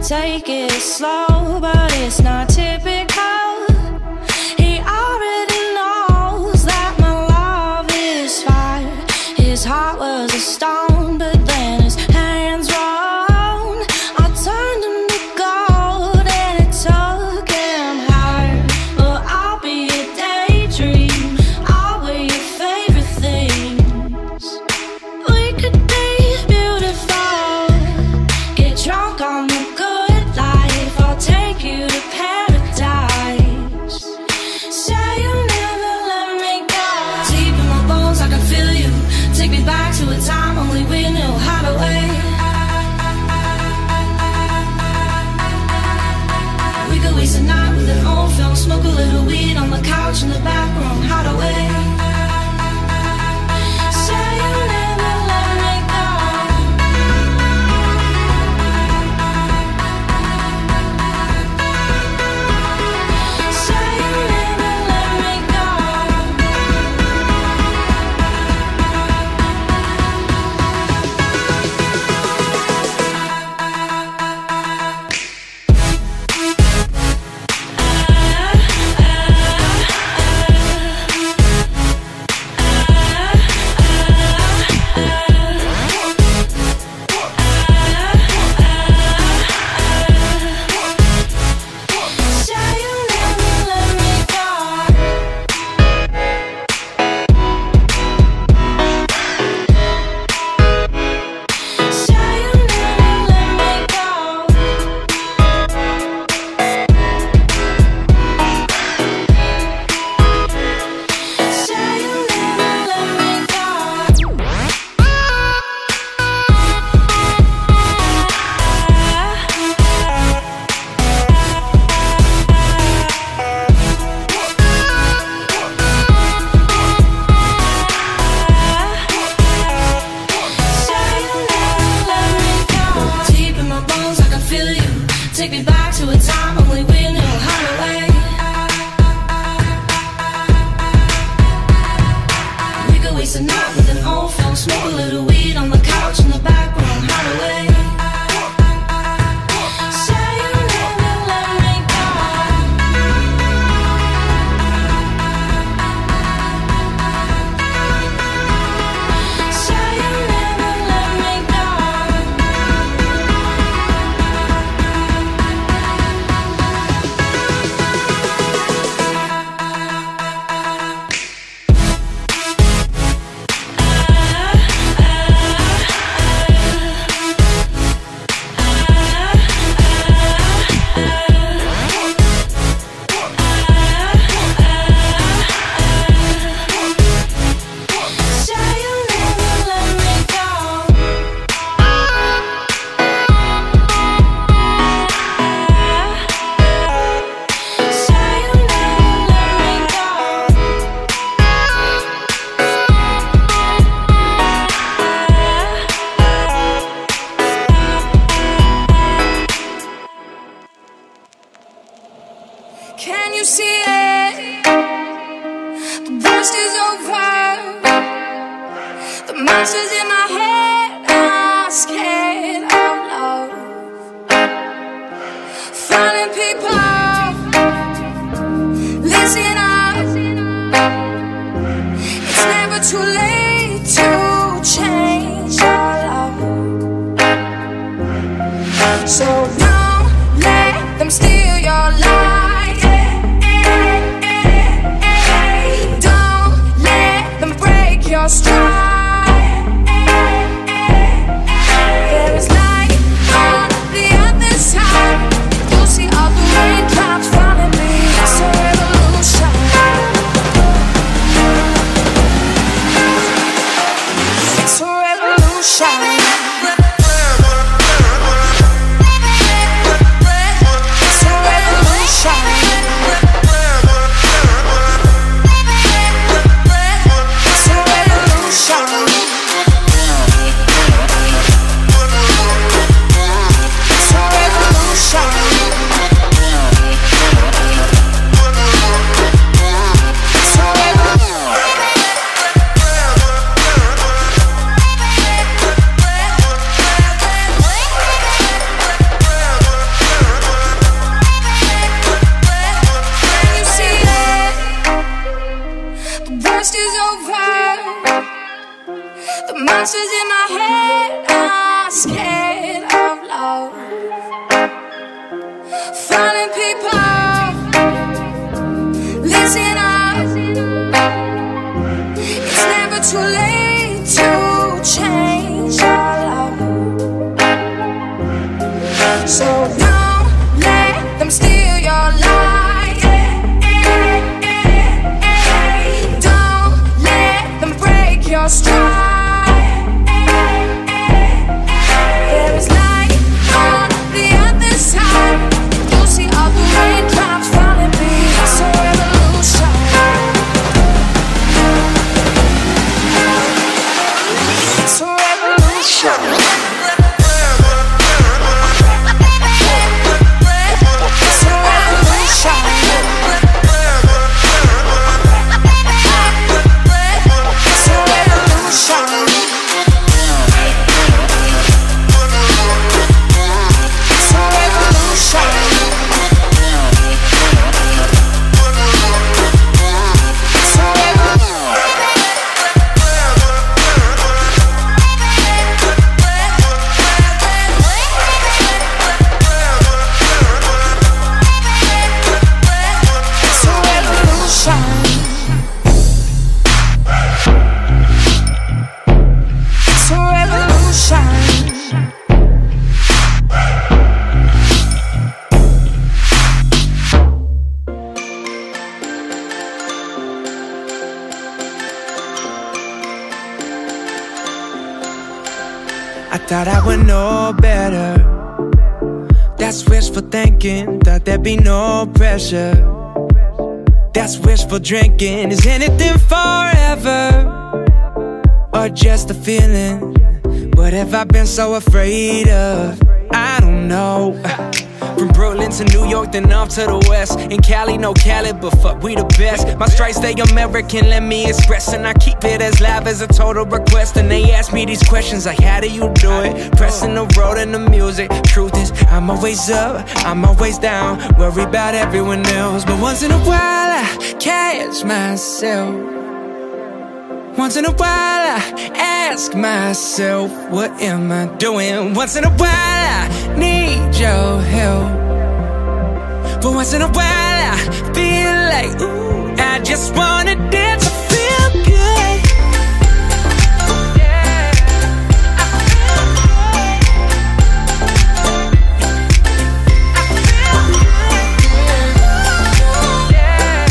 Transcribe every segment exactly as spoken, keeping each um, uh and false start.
Take it slow, but it's not typical. He already knows that my love is fire. His heart was a stone, but then his hands rolled. I turned him to gold and it took him higher. Well, I'll be a daydream, I'll wear your favorite things. We could be beautiful, get drunk on the good life. I'll take you to paradise. Say you'll never let me go. Deep in my bones I can feel you. Take me back to a time only we knew how to wait. We could waste a night with an old film, smoke a little weed on the couch in the back room, how to wait. Say you'll never let me go. Say you'll never let me go. Say you'll never let me go. Say you'll never let me go. Say you'll never let me go. Say you'll never let me go. Deep in my bones I can feel you. Take me back to a time only we knew how to wait. We could waste a night with an old film, smoke a little weed on the couch in the back room, how to wait. Say you'll never let me go. Say you'll never let me go. Say you'll never let me go. Say you'll never let me go. Can you see it? The worst is over. The monsters in my head are scared of love. Finding people, listen up. It's never too late to change your love. So don't let them steal your life. Don't let them break your stride. There is light on the other side. You'll see all the raindrops falling me. It's a revolution. Voices in my head, I'm scared of love. Finding people, listen up. It's never too late to change your love. So don't let them steal your light. Don't let them break your stride. I thought I would know better. That's wishful thinking, thought there'd be no pressure. That's wishful drinking. Is anything forever, or just a feeling? What have I been so afraid of? I don't know. From Brooklyn to New York, then off to the west. In Cali, no Cali, but fuck, we the best. My stripes, they American, let me express. And I keep it as live as a total request. And they ask me these questions like, how do you do it? Pressing the road and the music. Truth is, I'm always up, I'm always down. Worry about everyone else. But once in a while, I catch myself. Once in a while, I ask myself, what am I doing? Once in a while, I need your help. But once in a while, I feel like, ooh, I just wanna dance to feel good. Yeah, I feel good. I feel good. Yeah,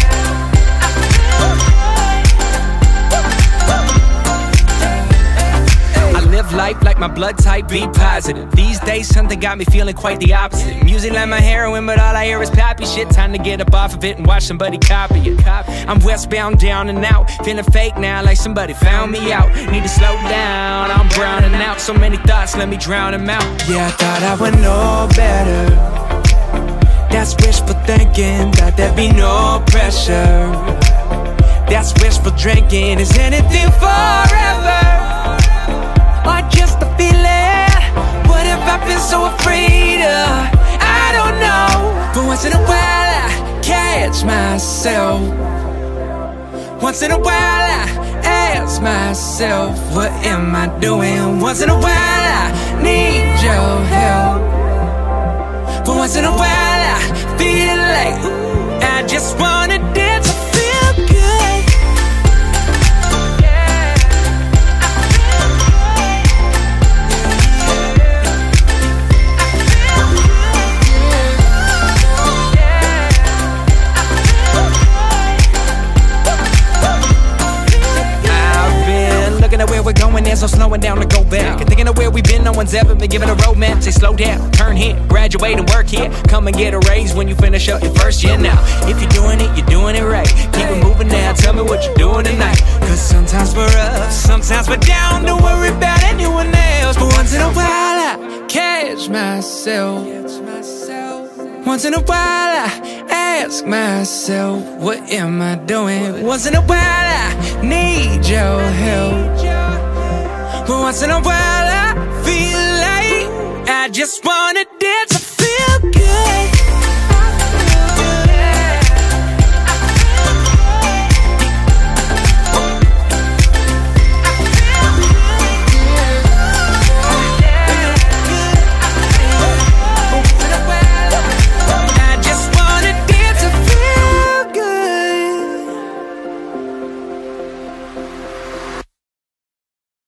I feel good. I live life like my blood type be positive. These days something got me feeling quite the opposite. Music like my heroin, but all I hear is pappy shit. Time to get up off of it and watch somebody copy it. I'm westbound, down and out, feeling fake now like somebody found me out. Need to slow down, I'm browning out. So many thoughts, let me drown them out. Yeah, I thought I would know better. That's wishful thinking, thought there'd be no pressure. That's wishful drinking. Is anything forever, or just a feeling? What have I been so afraid of? I don't know. But once in a while I catch myself. Once in a while I ask myself, what am I doing? Once in a while I need your help. But once in a while I feel like, ooh, I just wanna dance to feel good. Where we're going, there's no slowing down to go back. And thinking of where we've been, no one's ever been given a roadmap. Say slow down, turn here, graduate and work here. Come and get a raise when you finish up your first year now. If you're doing it, you're doing it right. Keep it moving now, tell me what you're doing tonight. Cause sometimes we're up, sometimes we're down. Don't worry about anyone else. But once in a while I catch myself. Once in a while I ask myself, what am I doing? Once in a while I need your help. But once in a while I feel like I just wanna dance